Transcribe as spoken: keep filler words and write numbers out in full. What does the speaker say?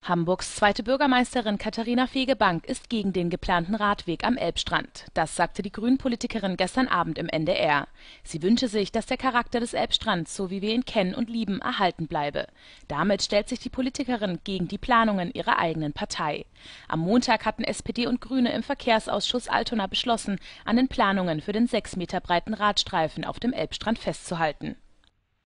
Hamburgs zweite Bürgermeisterin Katharina Fegebank ist gegen den geplanten Radweg am Elbstrand. Das sagte die Grünen-Politikerin gestern Abend im N D R. Sie wünsche sich, dass der Charakter des Elbstrands, so wie wir ihn kennen und lieben, erhalten bleibe. Damit stellt sich die Politikerin gegen die Planungen ihrer eigenen Partei. Am Montag hatten S P D und Grüne im Verkehrsausschuss Altona beschlossen, an den Planungen für den sechs Meter breiten Radstreifen auf dem Elbstrand festzuhalten.